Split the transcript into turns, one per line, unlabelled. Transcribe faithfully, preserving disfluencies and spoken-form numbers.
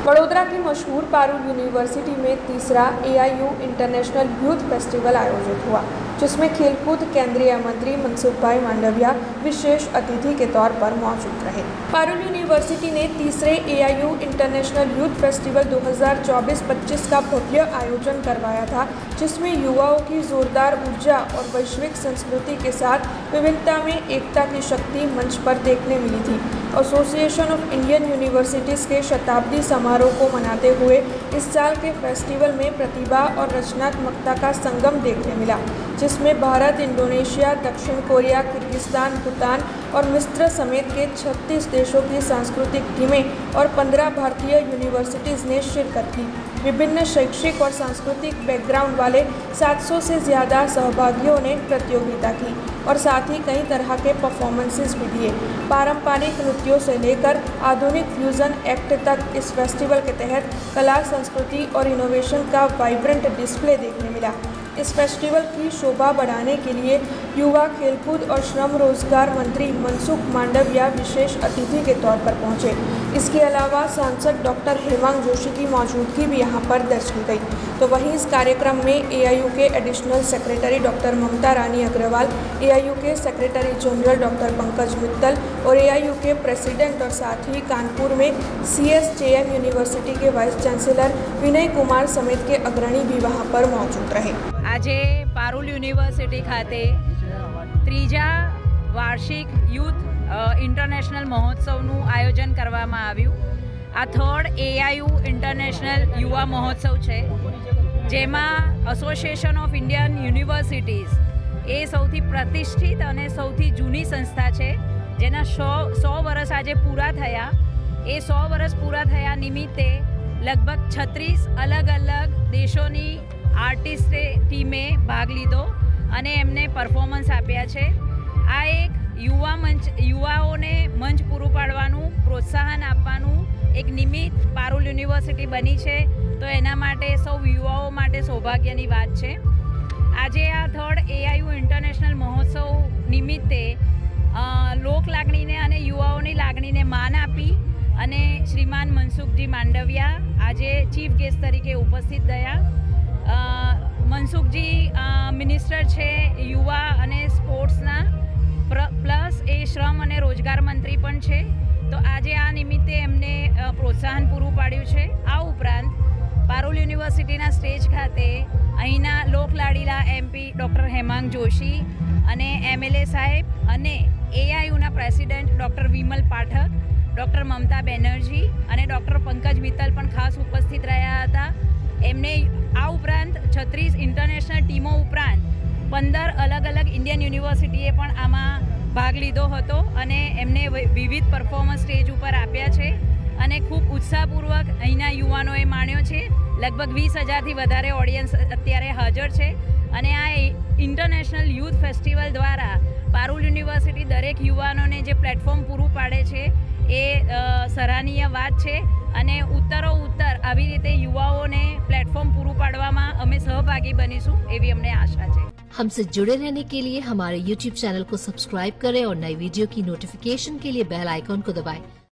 वडोदरा की मशहूर पारुल यूनिवर्सिटी में तीसरा एआईयू इंटरनेशनल यूथ फेस्टिवल आयोजित हुआ, जिसमें खेलकूद केंद्रीय मंत्री मनसुख भाई मांडविया विशेष अतिथि के तौर पर मौजूद रहे। पारुल यूनिवर्सिटी ने तीसरे एआईयू इंटरनेशनल यूथ फेस्टिवल दो हज़ार चौबीस पच्चीस का भव्य आयोजन करवाया था, जिसमें युवाओं की जोरदार ऊर्जा और वैश्विक संस्कृति के साथ विविधता में एकता की शक्ति मंच पर देखने मिली थी। एसोसिएशन ऑफ इंडियन यूनिवर्सिटीज़ के शताब्दी समारोह को मनाते हुए इस साल के फेस्टिवल में प्रतिभा और रचनात्मकता का संगम देखने मिला, जिसमें भारत, इंडोनेशिया, दक्षिण कोरिया, किर्गिस्तान, भूटान और मिस्र समेत के छत्तीस देशों की सांस्कृतिक टीमें और पंद्रह भारतीय यूनिवर्सिटीज़ ने शिरकत की। विभिन्न शैक्षिक और सांस्कृतिक बैकग्राउंड वाले सात सौ से ज़्यादा सहभागियों ने प्रतियोगिता की और साथ ही कई तरह के परफॉर्मेंसेस भी दिए। पारंपरिक नृत्यों से लेकर आधुनिक फ्यूजन एक्ट तक इस फेस्टिवल के तहत कला, संस्कृति और इनोवेशन का वाइब्रेंट डिस्प्ले देखने मिला। इस फेस्टिवल की शोभा बढ़ाने के लिए युवा, खेलकूद और श्रम रोजगार मंत्री मनसुख मांडविया विशेष अतिथि के तौर पर पहुंचे। इसके अलावा सांसद डॉक्टर हेमांग जोशी की मौजूदगी भी यहां पर दर्ज की गई। तो वहीं इस कार्यक्रम में एआईयू के additional secretary doctor Mamta Rani Agarwal, AIU के secretary general doctor Pankaj Mittal और एआईयू के प्रेसिडेंट और साथ ही कानपुर में सीएसजेएम यूनिवर्सिटी के वाइस चांसलर विनय कुमार समेत के अग्रणी भी वहां पर मौजूद रहे।
આજે પારુલ યુનિવર્સિટી ખાતે ત્રીજા વાર્ષિક યુથ ઇન્ટરનેશનલ મહોત્સવનું આયોજન કરવામાં આવ્યું। આ થર્ડ એઆઈયુ ઇન્ટરનેશનલ યુવા મહોત્સવ છે, જેમાં એસોસિએશન ઓફ ઇન્ડિયન યુનિવર્સિટીઝ એ સૌથી પ્રતિષ્ઠિત અને સૌથી જૂની સંસ્થા છે, જેના સો સો વર્ષ આજે પૂરા થયા। એ સો વર્ષ પૂરા થયા નિમિત્તે લગભગ છત્રીસ અલગ અલગ દેશોની આર્ટિસ્ટે ટીમે ભાગ લીધો અને એમને પરફોર્મન્સ આપ્યા છે। આ એક યુવા મંચ યુવાઓને મંચ પૂરું પાડવાનું, પ્રોત્સાહન આપવાનું એક નિમિત્ત પારુલ યુનિવર્સિટી બની છે, તો એના માટે સૌ યુવાઓ માટે સૌભાગ્યની વાત છે। આજે આ થર્ડ એઆઈયુ ઇન્ટરનેશનલ મહોત્સવ નિમિત્તે લોક લાગણીને અને યુવાઓની લાગણીને માન આપી અને શ્રીમાન મનસુખજી માંડવિયા આજે ચીફ ગેસ્ટ તરીકે ઉપસ્થિત થયા। મનસુખજી મિનિસ્ટર છે યુવા અને સ્પોર્ટ્સના, પ્લસ એ શ્રમ અને રોજગાર મંત્રી પણ છે, તો આજે આ નિમિત્તે એમને પ્રોત્સાહન પૂરું પાડ્યું છે। આ ઉપરાંત પારુલ યુનિવર્સિટીના સ્ટેજ ખાતે અહીંના લોકલાડીલા એમપી ડૉક્ટર હેમાંગ જોશી અને એમએલએ સાહેબ અને એઆઈયુના president doctor Vimal Pathak, doctor Mamata Banerjee અને ડૉક્ટર પંકજ મિત્તલ પણ ખાસ ઉપસ્થિત રહ્યા હતા। એમને આ ઉપરાંત છત્રીસ ઇન્ટરનેશનલ ટીમો ઉપરાંત પંદર અલગ અલગ ઇન્ડિયન યુનિવર્સિટીએ પણ આમાં ભાગ લીધો હતો અને એમને વિવિધ પરફોર્મન્સ સ્ટેજ ઉપર આપ્યા છે અને ખૂબ ઉત્સાહપૂર્વક અહીંના યુવાનોએ માણ્યો છે। લગભગ વીસ હજારથી વધારે ઓડિયન્સ અત્યારે હાજર છે અને આ ઇન્ટરનેશનલ યુથ ફેસ્ટિવલ દ્વારા પારુલ યુનિવર્સિટી દરેક યુવાનોને જે પ્લેટફોર્મ પૂરું પાડે છે એ સરાહનીય વાત છે અને ઉત્તરો ઉત્તર આવી રીતે યુવાઓને प्लेटफॉर्म पूरू पाड़वामा हमें सहभागी बनीशु एवी हमने आशा है।
हमसे जुड़े रहने के लिए हमारे यूट्यूब चैनल को सब्सक्राइब करें और नई वीडियो की नोटिफिकेशन के लिए बेल आइकॉन को दबाएं।